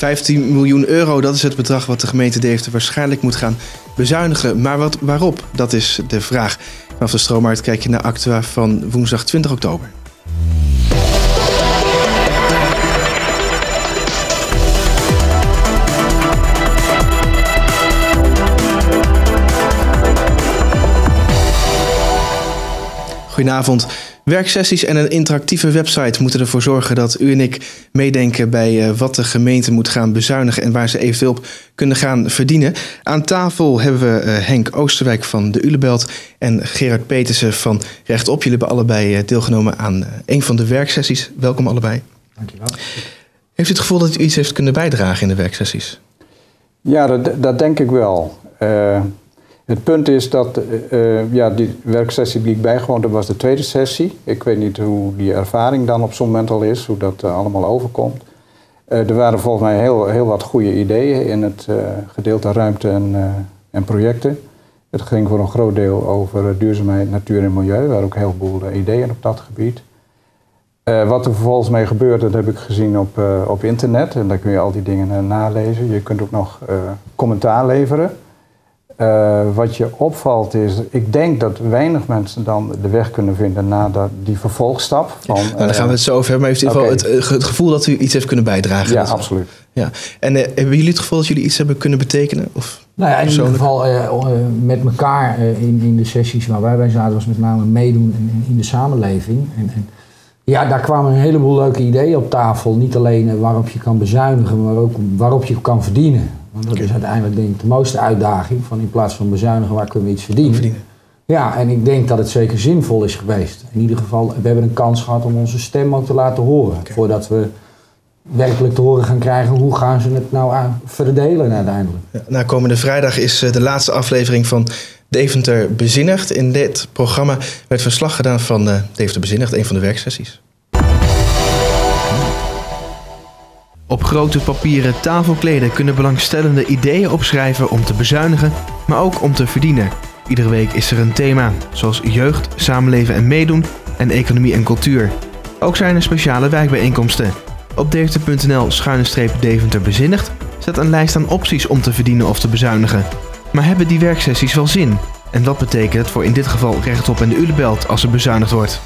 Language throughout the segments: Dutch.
15 miljoen euro, dat is het bedrag wat de gemeente Deventer waarschijnlijk moet gaan bezuinigen. Maar waarop? Dat is de vraag. Vanaf de Stroommarkt kijk je naar Actua van woensdag 20 oktober. Goedenavond. Werksessies en een interactieve website moeten ervoor zorgen dat u en ik meedenken bij wat de gemeente moet gaan bezuinigen en waar ze eventueel op kunnen gaan verdienen. Aan tafel hebben we Henk Oosterwijk van de Ulebelt en Gerard Petersen van Rechtop. Jullie hebben allebei deelgenomen aan een van de werksessies. Welkom allebei. Dankjewel. Heeft u het gevoel dat u iets heeft kunnen bijdragen in de werksessies? Ja, dat denk ik wel. Het punt is dat die werksessie die ik bijgewoond heb was de tweede sessie. Ik weet niet hoe die ervaring dan op zo'n moment al is, hoe dat allemaal overkomt. Er waren volgens mij heel wat goede ideeën in het gedeelte ruimte en projecten. Het ging voor een groot deel over duurzaamheid, natuur en milieu. Er waren ook heel veel ideeën op dat gebied. Wat er vervolgens mee gebeurt, dat heb ik gezien op internet. En daar kun je al die dingen nalezen. Je kunt ook nog commentaar leveren. Wat je opvalt is, ik denk dat weinig mensen dan de weg kunnen vinden naar die vervolgstap. Daar gaan we het zo over hebben, maar heeft u in ieder geval het gevoel dat u iets heeft kunnen bijdragen? Ja, absoluut. Ja. En hebben jullie het gevoel dat jullie iets hebben kunnen betekenen? Of nou ja, in ieder geval met elkaar in de sessies waar wij bij zaten, was met name meedoen in de samenleving. En ja, daar kwamen een heleboel leuke ideeën op tafel. Niet alleen waarop je kan bezuinigen, maar ook waarop je kan verdienen. Want dat is uiteindelijk denk ik de mooiste uitdaging. Van in plaats van bezuinigen, waar kunnen we iets verdienen? Ja, en ik denk dat het zeker zinvol is geweest. In ieder geval, we hebben een kans gehad om onze stem ook te laten horen. Voordat we werkelijk te horen gaan krijgen, hoe gaan ze het nou verdelen uiteindelijk. Ja, komende vrijdag is de laatste aflevering van Deventer Bezinnigd. In dit programma werd verslag gedaan van Deventer Bezinnigd, een van de werksessies. Op grote papieren tafelkleden kunnen belangstellende ideeën opschrijven om te bezuinigen, maar ook om te verdienen. Iedere week is er een thema, zoals jeugd, samenleven en meedoen en economie en cultuur. Ook zijn er speciale wijkbijeenkomsten. Op deventer.nl/Deventer Bezinnigd staat een lijst aan opties om te verdienen of te bezuinigen. Maar hebben die werksessies wel zin? En wat betekent het voor in dit geval Rechtop en de Ulebelt als er bezuinigd wordt?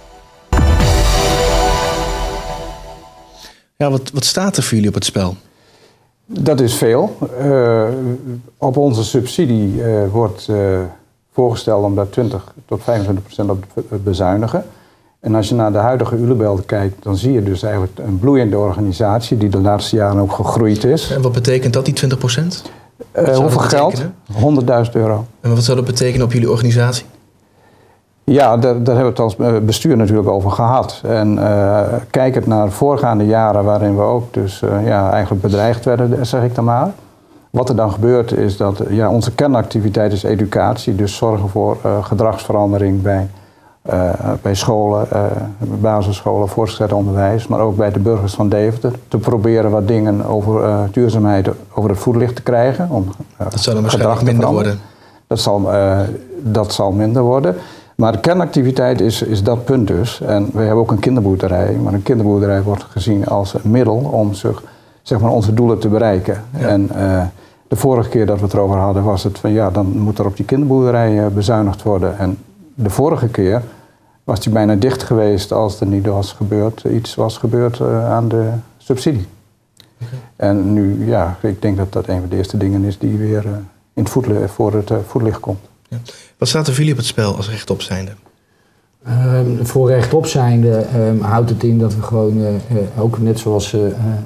Ja, wat staat er voor jullie op het spel? Dat is veel. Op onze subsidie wordt voorgesteld om daar 20 tot 25% op te bezuinigen. En als je naar de huidige Ulebelt kijkt, dan zie je dus eigenlijk een bloeiende organisatie die de laatste jaren ook gegroeid is. En wat betekent dat, die 20%? Hoeveel geld? 100.000 euro. En wat zou dat betekenen op jullie organisatie? Ja, daar hebben we het als bestuur natuurlijk over gehad. En kijkend naar voorgaande jaren waarin we ook dus eigenlijk bedreigd werden, zeg ik dan maar. Wat er dan gebeurt is dat onze kernactiviteit is educatie. Dus zorgen voor gedragsverandering bij scholen, basisscholen, voortgezet onderwijs. Maar ook bij de burgers van Deventer. Te proberen wat dingen over duurzaamheid over het voetlicht te krijgen. Om dat zal dan waarschijnlijk minder worden. Dat zal minder worden. Maar de kernactiviteit is dat punt dus. En we hebben ook een kinderboerderij. Maar een kinderboerderij wordt gezien als een middel om onze doelen te bereiken. Ja. En de vorige keer dat we het erover hadden was het van dan moet er op die kinderboerderij bezuinigd worden. En de vorige keer was die bijna dicht geweest als er niet iets was gebeurd aan de subsidie. Okay. En nu, ik denk dat dat een van de eerste dingen is die weer voor het voetlicht komt. Ja. Wat staat er voor jullie op het spel als rechtop zijnde? Voor rechtop zijnde houdt het in dat we gewoon, ook net zoals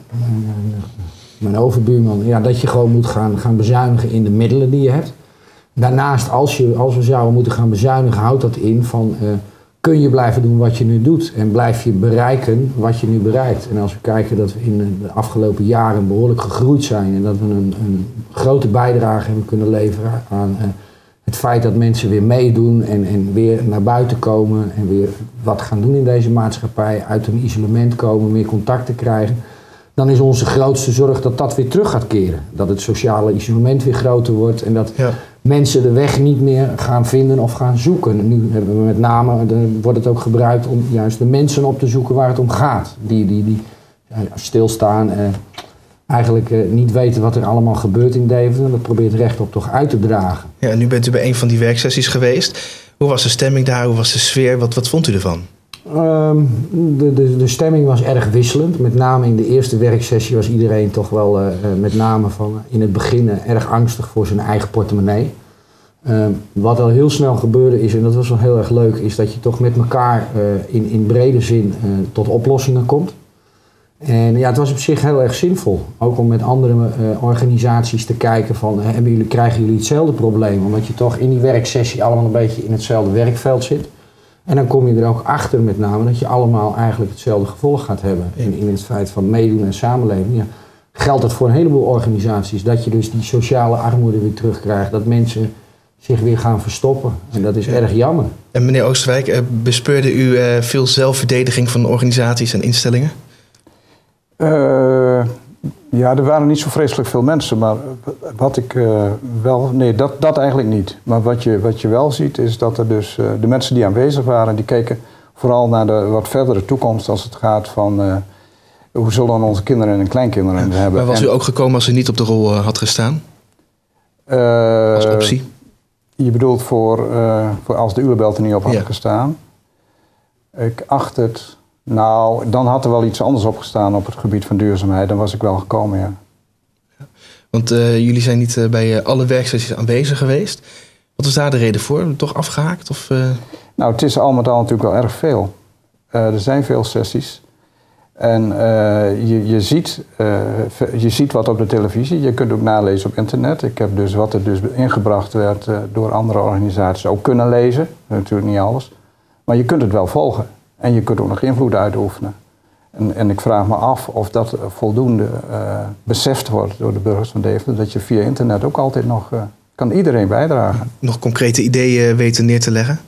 mijn overbuurman, dat je gewoon moet gaan bezuinigen in de middelen die je hebt. Daarnaast, als we zouden moeten gaan bezuinigen, houdt dat in van kun je blijven doen wat je nu doet en blijf je bereiken wat je nu bereikt. En als we kijken dat we in de afgelopen jaren behoorlijk gegroeid zijn en dat we een grote bijdrage hebben kunnen leveren aan het feit dat mensen weer meedoen en weer naar buiten komen en weer wat gaan doen in deze maatschappij, uit hun isolement komen, meer contacten krijgen, dan is onze grootste zorg dat dat weer terug gaat keren. Dat het sociale isolement weer groter wordt en dat mensen de weg niet meer gaan vinden of gaan zoeken. Nu hebben we met name, wordt het ook gebruikt om juist de mensen op te zoeken waar het om gaat. Die stilstaan, eigenlijk niet weten wat er allemaal gebeurt in Deventer. Dat probeert rechtop toch uit te dragen. Ja, nu bent u bij een van die werksessies geweest. Hoe was de stemming daar? Hoe was de sfeer? Wat vond u ervan? De stemming was erg wisselend. Met name in de eerste werksessie was iedereen toch wel met name in het begin erg angstig voor zijn eigen portemonnee. Wat al heel snel gebeurde is, en dat was wel heel erg leuk, is dat je toch met elkaar in brede zin tot oplossingen komt. En ja, het was op zich heel erg zinvol. Ook om met andere organisaties te kijken van, krijgen jullie hetzelfde probleem? Omdat je toch in die werksessie allemaal een beetje in hetzelfde werkveld zit. En dan kom je er ook achter met name dat je allemaal eigenlijk hetzelfde gevolg gaat hebben. In het feit van meedoen en samenleven. Ja, geldt het voor een heleboel organisaties. Dat je dus die sociale armoede weer terugkrijgt. Dat mensen zich weer gaan verstoppen. En dat is erg jammer. En meneer Oosterwijk, bespeurde u veel zelfverdediging van organisaties en instellingen? Ja, er waren niet zo vreselijk veel mensen, maar wat ik wel... Nee, dat eigenlijk niet. Maar wat je wel ziet is dat er dus... de mensen die aanwezig waren, die keken vooral naar de wat verdere toekomst als het gaat van... hoe zullen onze kinderen en kleinkinderen hebben. Maar was u ook gekomen als u niet op de rol had gestaan? Als optie? Je bedoelt voor als de Ulerbelt er niet op had gestaan? Ik acht het... Nou, dan had er wel iets anders opgestaan op het gebied van duurzaamheid. Dan was ik wel gekomen, ja. Want jullie zijn niet bij alle werksessies aanwezig geweest. Wat was daar de reden voor? Toch afgehaakt? Of, Nou, het is al met al natuurlijk wel erg veel. Er zijn veel sessies. En je ziet wat op de televisie. Je kunt ook nalezen op internet. Ik heb dus wat er dus ingebracht werd door andere organisaties ook kunnen lezen. Natuurlijk niet alles. Maar je kunt het wel volgen. En je kunt ook nog invloed uitoefenen. En ik vraag me af of dat voldoende beseft wordt door de burgers van Deventer. Dat je via internet ook altijd nog... kan iedereen bijdragen. Nog concrete ideeën weten neer te leggen?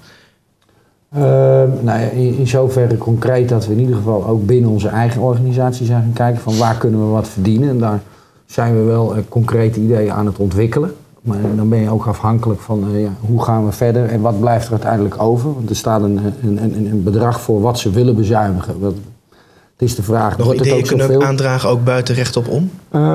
In zoverre concreet dat we in ieder geval ook binnen onze eigen organisatie zijn gaan kijken van waar kunnen we wat verdienen. En daar zijn we wel concrete ideeën aan het ontwikkelen. Maar dan ben je ook afhankelijk van hoe gaan we verder en wat blijft er uiteindelijk over. Want er staat een bedrag voor wat ze willen bezuinigen. Het is de vraag. Nog ideeën kunnen we aandragen ook buiten rechtop om?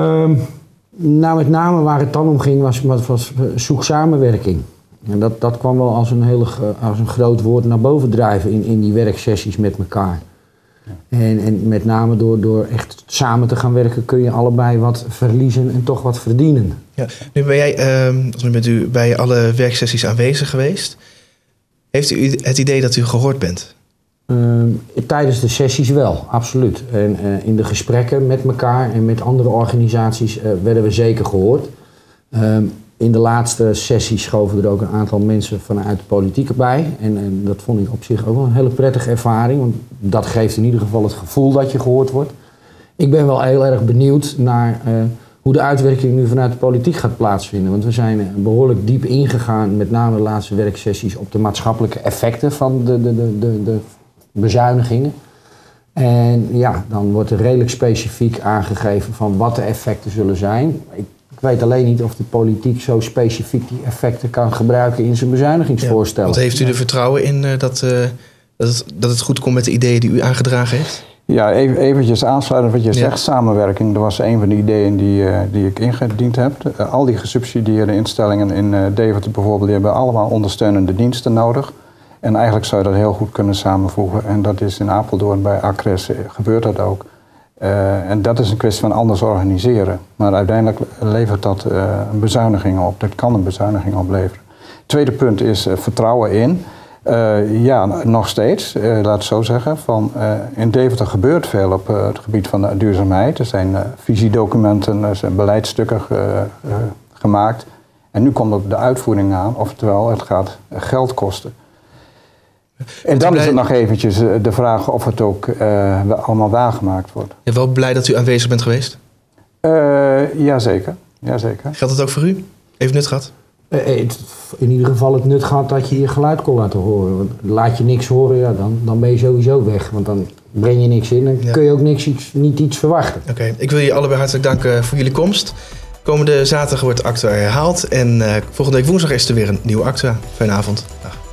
Nou, met name waar het dan om ging was zoek samenwerking. En dat kwam wel als een groot woord naar boven drijven in die werksessies met elkaar. Ja. En met name door echt samen te gaan werken kun je allebei wat verliezen en toch wat verdienen. Ja. Nu bent u bij alle werksessies aanwezig geweest. Heeft u het idee dat u gehoord bent? Tijdens de sessies wel, absoluut. En in de gesprekken met elkaar en met andere organisaties werden we zeker gehoord. In de laatste sessie schoven er ook een aantal mensen vanuit de politiek erbij. En dat vond ik op zich ook wel een hele prettige ervaring. Want dat geeft in ieder geval het gevoel dat je gehoord wordt. Ik ben wel heel erg benieuwd naar hoe de uitwerking nu vanuit de politiek gaat plaatsvinden. Want we zijn behoorlijk diep ingegaan, met name de laatste werksessies, op de maatschappelijke effecten van de bezuinigingen. En ja, dan wordt er redelijk specifiek aangegeven van wat de effecten zullen zijn. Ik weet alleen niet of de politiek zo specifiek die effecten kan gebruiken in zijn bezuinigingsvoorstellen. Want heeft u er vertrouwen in dat het goed komt met de ideeën die u aangedragen heeft? Ja, eventjes aansluiten wat je zegt, samenwerking. Dat was een van de ideeën die ik ingediend heb. Al die gesubsidieerde instellingen in Deventer bijvoorbeeld, die hebben allemaal ondersteunende diensten nodig. En eigenlijk zou je dat heel goed kunnen samenvoegen. En dat is in Apeldoorn bij Acres gebeurt dat ook. En dat is een kwestie van anders organiseren. Maar uiteindelijk levert dat een bezuiniging op. Dat kan een bezuiniging opleveren. Tweede punt is vertrouwen in. Ja, nog steeds, laat het zo zeggen. In Deventer gebeurt veel op het gebied van de duurzaamheid. Er zijn visiedocumenten, er zijn beleidsstukken gemaakt. En nu komt het de uitvoering aan, oftewel het gaat geld kosten. En dan is het nog eventjes de vraag of het ook allemaal waargemaakt wordt. Ja, wel blij dat u aanwezig bent geweest? Jazeker. Geldt het ook voor u? Heeft nut gehad? In ieder geval het nut gehad dat je je geluid kon laten horen. Want laat je niks horen, ja, dan ben je sowieso weg. Want dan breng je niks in en kun je ook niet iets verwachten. Oké, ik wil je allebei hartelijk danken voor jullie komst. Komende zaterdag wordt Actua herhaald. En volgende week woensdag is er weer een nieuwe Actua. Fijne avond. Dag.